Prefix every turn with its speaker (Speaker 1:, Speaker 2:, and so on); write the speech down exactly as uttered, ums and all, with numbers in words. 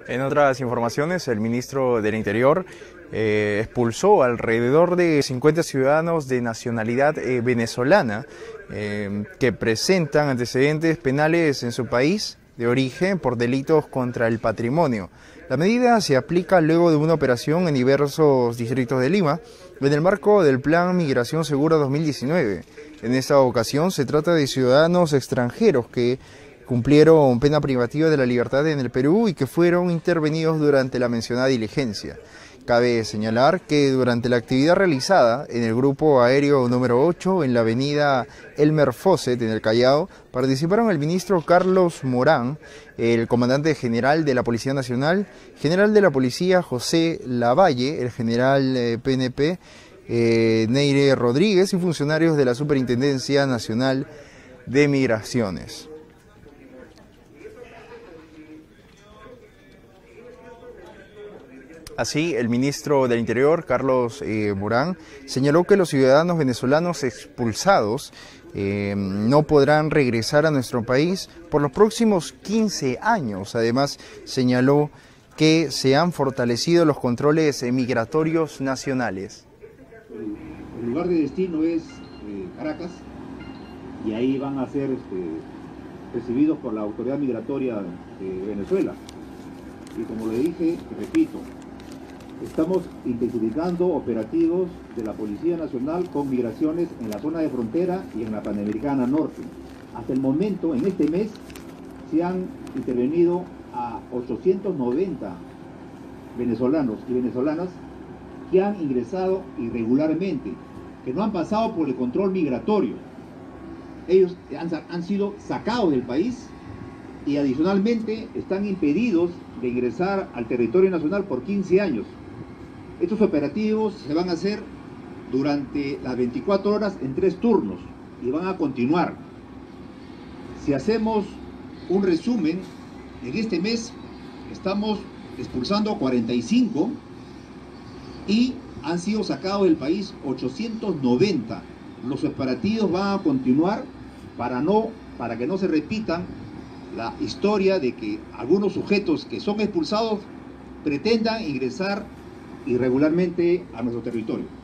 Speaker 1: En otras informaciones, el ministro del Interior eh, expulsó alrededor de cincuenta ciudadanos de nacionalidad eh, venezolana eh, que presentan antecedentes penales en su país de origen por delitos contra el patrimonio. La medida se aplica luego de una operación en diversos distritos de Lima en el marco del Plan Migración Segura dos mil diecinueve. En esta ocasión se trata de ciudadanos extranjeros que cumplieron pena privativa de la libertad en el Perú y que fueron intervenidos durante la mencionada diligencia. Cabe señalar que durante la actividad realizada en el grupo aéreo número ocho en la avenida Elmer Fosset en el Callao, participaron el ministro Carlos Morán, el comandante general de la Policía Nacional, general de la Policía José Lavalle, el general eh, P N P eh, Neire Rodríguez y funcionarios de la Superintendencia Nacional de Migraciones. Así, el ministro del Interior, Carlos eh, Morán, señaló que los ciudadanos venezolanos expulsados eh, no podrán regresar a nuestro país por los próximos quince años. Además, señaló que se han fortalecido los controles migratorios nacionales.
Speaker 2: El lugar de destino es eh, Caracas, y ahí van a ser este, recibidos por la autoridad migratoria de Venezuela. Y como le dije, repito, estamos intensificando operativos de la Policía Nacional con migraciones en la zona de frontera y en la Panamericana Norte. Hasta el momento, en este mes, se han intervenido a ochocientos noventa venezolanos y venezolanas que han ingresado irregularmente, que no han pasado por el control migratorio. Ellos han, han sido sacados del país y adicionalmente están impedidos de ingresar al territorio nacional por quince años. Estos operativos se van a hacer durante las veinticuatro horas en tres turnos y van a continuar. Si hacemos un resumen, en este mes estamos expulsando cuarenta y cinco y han sido sacados del país ochocientos noventa. Los operativos van a continuar para, no, para que no se repitan la historia de que algunos sujetos que son expulsados pretendan ingresar irregularmente a nuestro territorio.